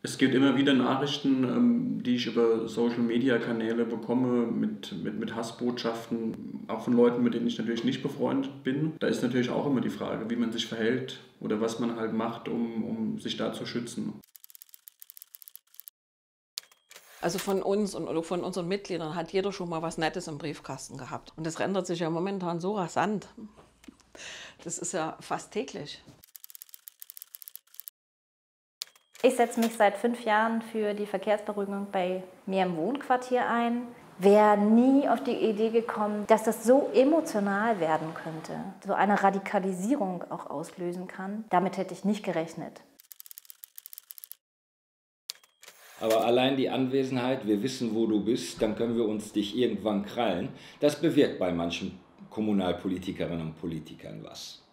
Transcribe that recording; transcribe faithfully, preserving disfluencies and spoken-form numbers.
Es gibt immer wieder Nachrichten, ähm, die ich über Social-Media-Kanäle bekomme mit, mit, mit Hassbotschaften, auch von Leuten, mit denen ich natürlich nicht befreundet bin. Da ist natürlich auch immer die Frage, wie man sich verhält oder was man halt macht, um, um sich da zu schützen. Also von uns und oder von unseren Mitgliedern hat jeder schon mal was Nettes im Briefkasten gehabt. Und das ändert sich ja momentan so rasant. Das ist ja fast täglich. Ich setze mich seit fünf Jahren für die Verkehrsberuhigung bei mir im Wohnquartier ein. Wäre nie auf die Idee gekommen, dass das so emotional werden könnte, so eine Radikalisierung auch auslösen kann. Damit hätte ich nicht gerechnet. Aber allein die Anwesenheit, wir wissen, wo du bist, dann können wir uns dich irgendwann krallen, das bewirkt bei manchen Kommunalpolitikerinnen und Politikern was.